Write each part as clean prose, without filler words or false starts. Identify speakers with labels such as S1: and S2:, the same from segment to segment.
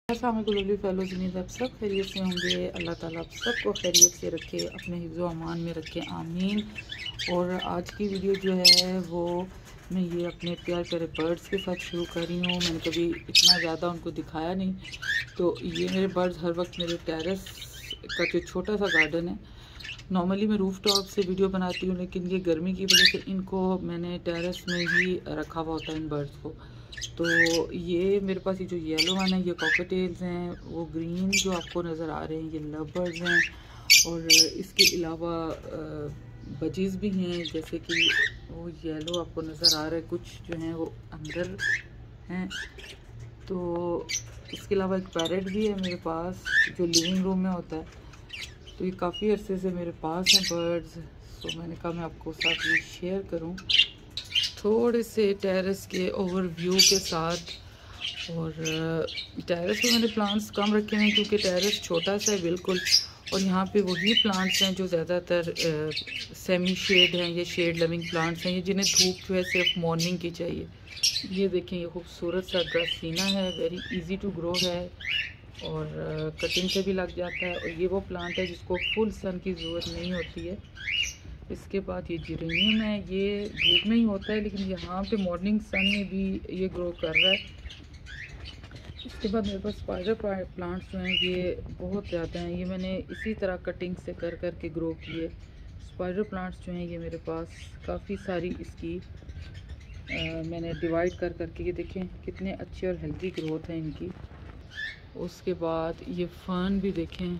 S1: अस्सलामुअलैकुम फेलोज़, उम्मीद आप सब खैरियत से होंगे। अल्लाह ताला आप सबको खैरियत से रखे, अपने हिफ्ज़ अमान में रखे, आमीन। और आज की वीडियो जो है वो मैं ये अपने प्यार प्यारे बर्ड्स के साथ शुरू कर रही हूँ। मैंने कभी इतना ज़्यादा उनको दिखाया नहीं। तो ये मेरे बर्ड्स हर वक्त मेरे टेरेस का जो छोटा सा गार्डन है, नॉर्मली मैं रूफ टॉप से वीडियो बनाती हूँ, लेकिन ये गर्मी की वजह से इनको मैंने टेरेस में ही रखा हुआ होता है इन बर्ड्स को। तो ये मेरे पास ये जो येलो वन है ये कॉकटेल्स हैं, वो ग्रीन जो आपको नज़र आ रहे हैं ये लव बर्ड्स हैं, और इसके अलावा बजीज़ भी हैं, जैसे कि वो येलो आपको नज़र आ रहा है, कुछ जो हैं वो अंदर हैं। तो इसके अलावा एक पैरेट भी है मेरे पास जो लिविंग रूम में होता है। तो ये काफ़ी अरसे से मेरे पास हैं बर्ड्स, तो मैंने कहा मैं आपको साथ ये शेयर करूं थोड़े से टेरेस के ओवरव्यू के साथ। और टेरेस पे मैंने प्लांट्स कम रखे हैं क्योंकि टेरेस छोटा सा है बिल्कुल, और यहाँ पे वही प्लांट्स हैं जो ज़्यादातर सेमी शेड हैं, ये शेड लविंग प्लांट्स हैं, ये जिन्हें धूप जो है सिर्फ मॉर्निंग की चाहिए। ये देखें, ये खूबसूरत सा ड्रेसीना है, वेरी इजी टू ग्रो है और कटिंग से भी लग जाता है। और ये वो प्लांट है जिसको फुल सन की ज़रूरत नहीं होती है। इसके बाद ये जेरेनियम है, ये धूप में ही होता है लेकिन यहाँ पे मॉर्निंग सन में भी ये ग्रो कर रहा है। इसके बाद मेरे पास स्पाइडर प्लांट्स जो हैं ये बहुत ज़्यादा हैं, ये मैंने इसी तरह कटिंग से कर कर के ग्रो किए। स्पाइडर प्लांट्स जो हैं ये मेरे पास काफ़ी सारी इसकी मैंने डिवाइड कर करके, ये देखें कितने अच्छे और हेल्दी ग्रोथ है इनकी। उसके बाद ये फर्न भी देखें,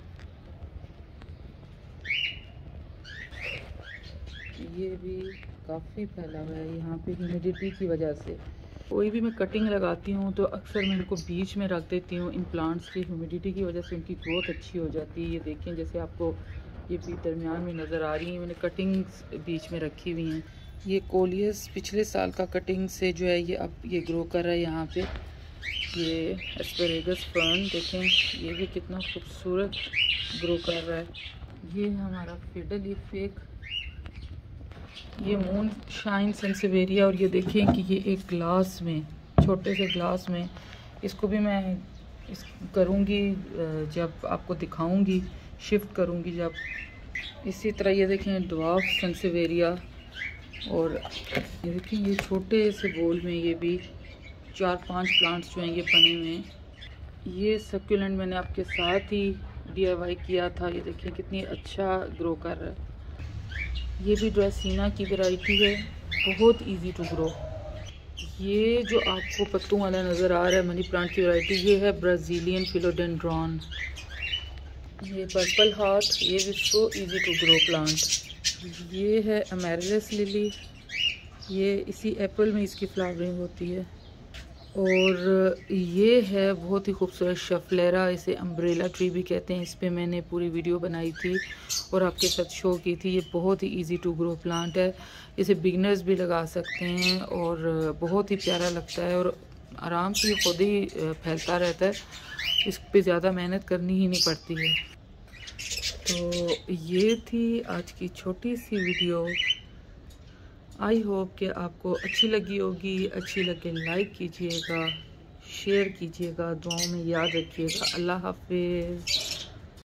S1: ये भी काफ़ी फैला हुआ है यहाँ पे ह्यूमिडिटी की वजह से। कोई भी मैं कटिंग लगाती हूँ तो अक्सर मैं इनको बीच में रख देती हूँ इन प्लांट्स की, ह्यूमिडिटी की वजह से उनकी ग्रोथ अच्छी हो जाती है। ये देखें जैसे आपको ये भी दरमियान में नज़र आ रही है, मैंने कटिंग्स बीच में रखी हुई हैं। ये कोलियस पिछले साल का कटिंग से जो है ये अब ये ग्रो कर रहा है यहाँ पे। ये एस्पेरेगस फर्न देखें, ये भी कितना खूबसूरत ग्रो कर रहा है। ये हमारा फिडल लीफ फेक, ये मून शाइन सेंसेवेरिया, और ये देखें कि ये एक ग्लास में, छोटे से ग्लास में, इसको भी मैं करूँगी जब आपको दिखाऊंगी, शिफ्ट करूँगी जब। इसी तरह ये देखें ड्वार्फ सेंसेवेरिया, और ये देखें ये छोटे से बोल में ये भी 4-5 प्लांट्स जो हैं ये बने हुए हैं। ये सक्यूलेंट मैंने आपके साथ ही DIY किया था, ये देखें कितनी अच्छा ग्रो कर रहा है। ये भी ड्रेसीना की वैरायटी है, बहुत इजी टू ग्रो। ये जो आपको पत्तों वाला नज़र आ रहा है मनी प्लांट की वैरायटी, ये है ब्राज़ीलियन फिलोडेंड्रॉन। ये पर्पल हार्ट, ये भी so easy to grow plant. ये है अमेरिलस लिली, ये इसी अप्रैल में इसकी फ्लावरिंग होती है। और ये है बहुत ही खूबसूरत शफलेरा, इसे अम्ब्रेला ट्री भी कहते हैं। इस पर मैंने पूरी वीडियो बनाई थी और आपके साथ शो की थी। ये बहुत ही इजी टू ग्रो प्लांट है, इसे बिगनर्स भी लगा सकते हैं और बहुत ही प्यारा लगता है और आराम से खुद ही फैलता रहता है, इस पर ज़्यादा मेहनत करनी ही नहीं पड़ती है। तो ये थी आज की छोटी सी वीडियो। आई होप कि आपको अच्छी लगी होगी। अच्छी लगे लाइक कीजिएगा, शेयर कीजिएगा, दुआओं में याद रखिएगा। अल्लाह हाफिज़।